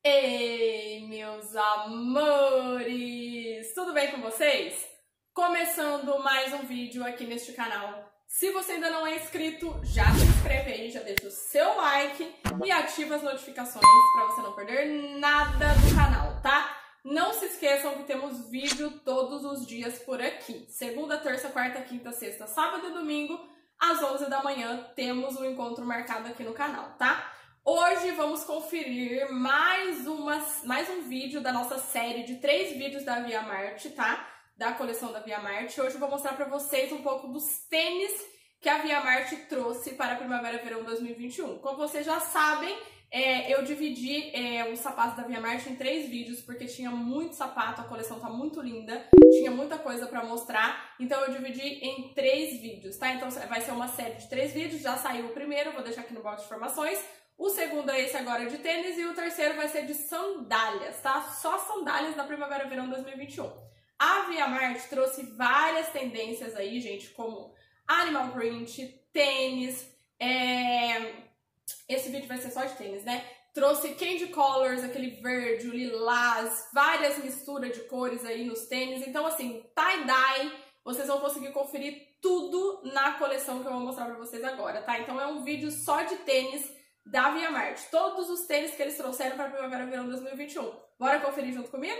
Ei, meus amores! Tudo bem com vocês? Começando mais um vídeo aqui neste canal. Se você ainda não é inscrito, já se inscreve aí, já deixa o seu like e ativa as notificações para você não perder nada do canal, tá? Não se esqueçam que temos vídeo todos os dias por aqui. Segunda, terça, quarta, quinta, sexta, sábado e domingo, às 11 da manhã, temos um encontro marcado aqui no canal, tá? Hoje vamos conferir mais um vídeo da nossa série de 3 vídeos da Via Marte, tá? Da coleção da Via Marte. Hoje eu vou mostrar pra vocês um pouco dos tênis que a Via Marte trouxe para a Primavera-Verão 2021. Como vocês já sabem, eu dividi os sapatos da Via Marte em 3 vídeos, porque tinha muito sapato, a coleção tá muito linda, tinha muita coisa pra mostrar, então eu dividi em 3 vídeos, tá? Então vai ser uma série de 3 vídeos, já saiu o primeiro, vou deixar aqui no box de informações. O segundo é esse agora de tênis e o terceiro vai ser de sandálias, tá? Só sandálias da Primavera-Verão 2021. A Via Marte trouxe várias tendências aí, gente, como animal print, tênis, esse vídeo vai ser só de tênis, né? Trouxe candy colors, aquele verde, o lilás, várias misturas de cores aí nos tênis. Então, assim, tie-dye, vocês vão conseguir conferir tudo na coleção que eu vou mostrar pra vocês agora, tá? Então, é um vídeo só de tênis da Via Marte. Todos os tênis que eles trouxeram para Primavera-Verão 2021. Bora conferir junto comigo?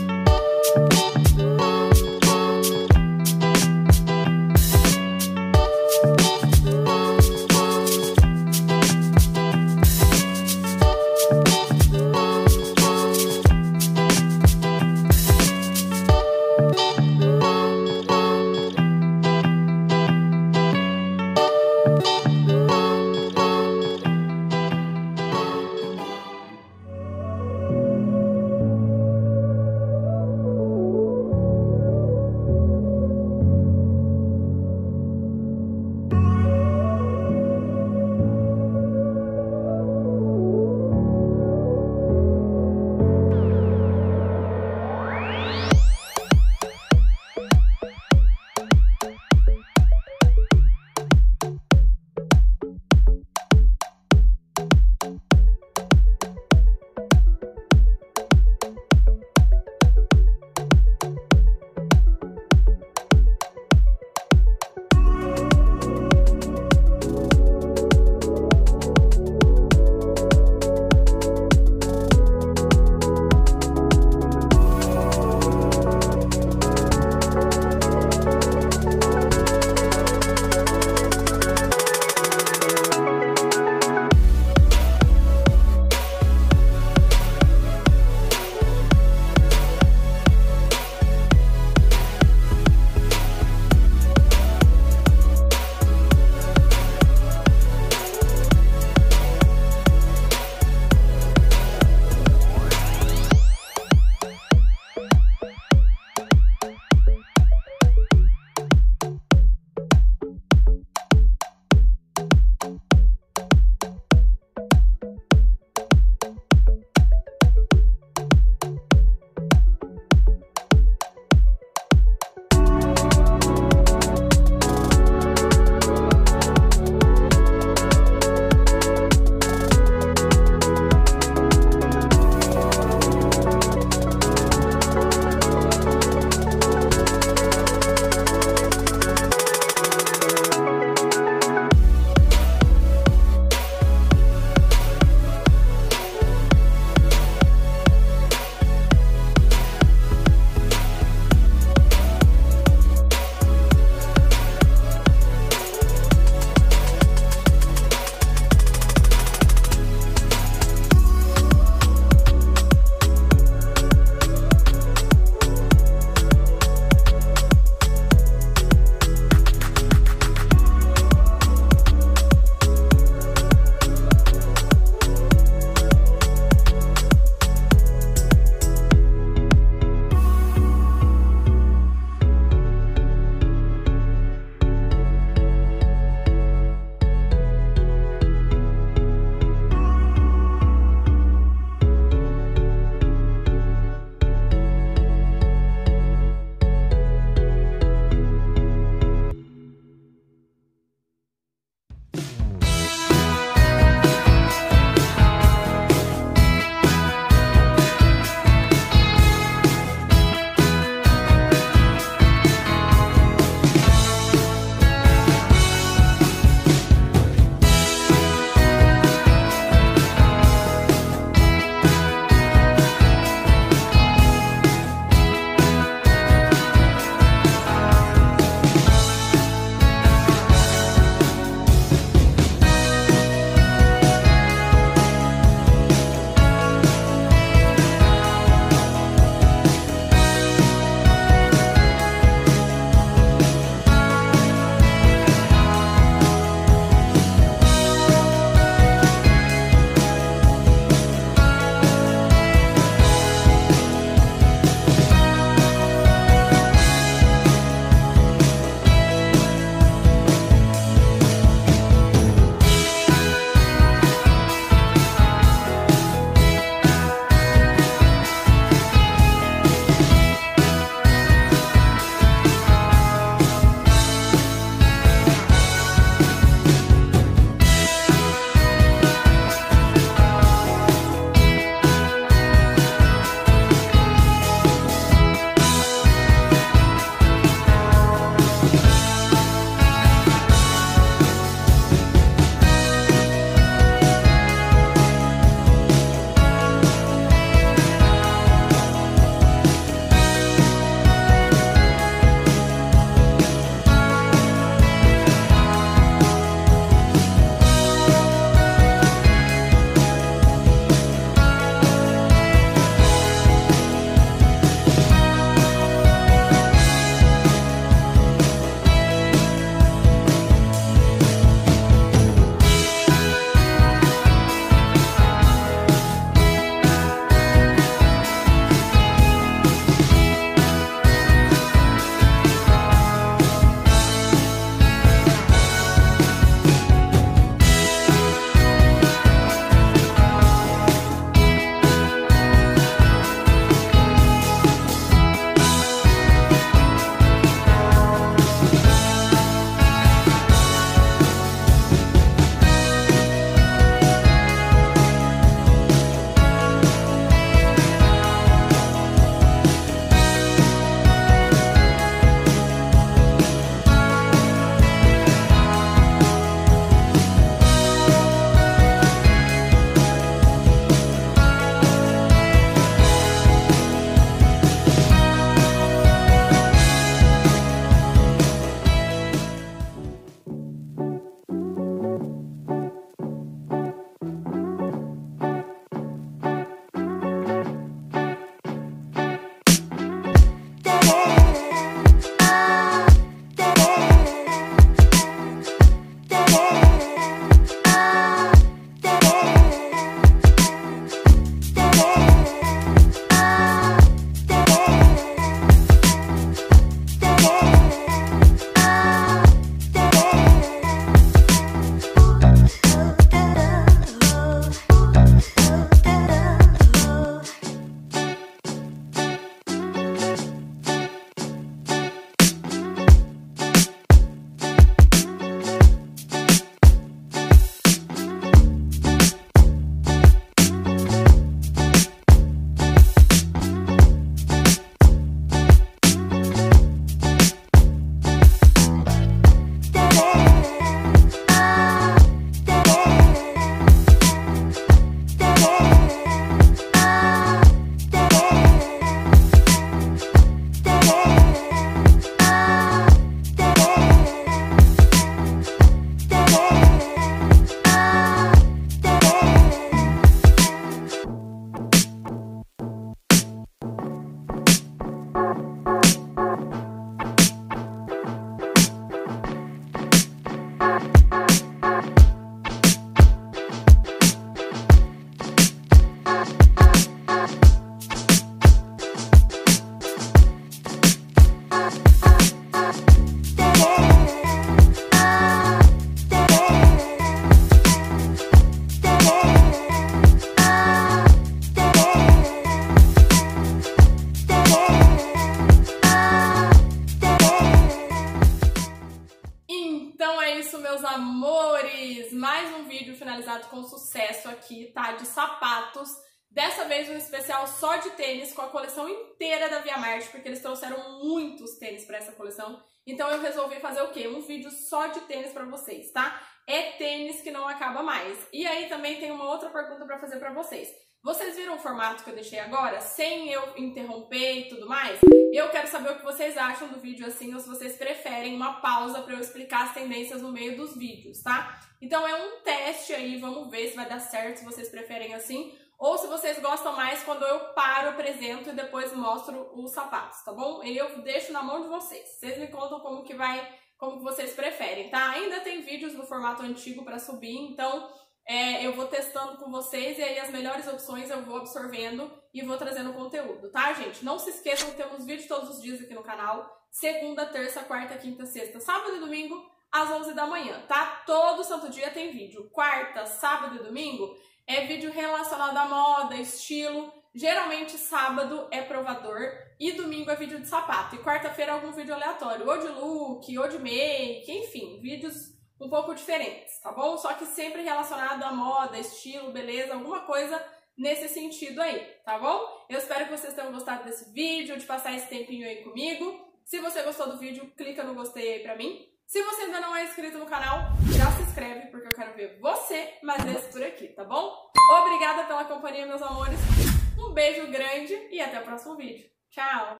Meus amores, mais um vídeo finalizado com sucesso aqui, tá? De sapatos. Dessa vez um especial só de tênis com a coleção inteira da Via Marte, porque eles trouxeram muitos tênis para essa coleção. Então eu resolvi fazer o quê? Um vídeo só de tênis para vocês, tá? É tênis que não acaba mais. E aí também tem uma outra pergunta para fazer para vocês. Vocês viram o formato que eu deixei agora, sem eu interromper e tudo mais? Eu quero saber o que vocês acham do vídeo assim, ou se vocês preferem uma pausa para eu explicar as tendências no meio dos vídeos, tá? Então é um teste aí, vamos ver se vai dar certo, se vocês preferem assim, ou se vocês gostam mais quando eu paro, apresento e depois mostro os sapatos, tá bom? Eu deixo na mão de vocês. Vocês me contam como que vocês preferem, tá? Ainda tem vídeos no formato antigo para subir, então eu vou testando com vocês e aí as melhores opções eu vou absorvendo e vou trazendo conteúdo, tá, gente? Não se esqueçam que temos vídeo todos os dias aqui no canal. Segunda, terça, quarta, quinta, sexta, sábado e domingo, às 11 da manhã, tá? Todo santo dia tem vídeo. Quarta, sábado e domingo é vídeo relacionado à moda, estilo. Geralmente sábado é provador e domingo é vídeo de sapato. E quarta-feira é algum vídeo aleatório, ou de look, ou de make, enfim, vídeos um pouco diferentes, tá bom? Só que sempre relacionado à moda, estilo, beleza, alguma coisa nesse sentido aí, tá bom? Eu espero que vocês tenham gostado desse vídeo, de passar esse tempinho aí comigo. Se você gostou do vídeo, clica no gostei aí pra mim. Se você ainda não é inscrito no canal, já se inscreve, porque eu quero ver você mais vezes por aqui, tá bom? Obrigada pela companhia, meus amores. Um beijo grande e até o próximo vídeo. Tchau!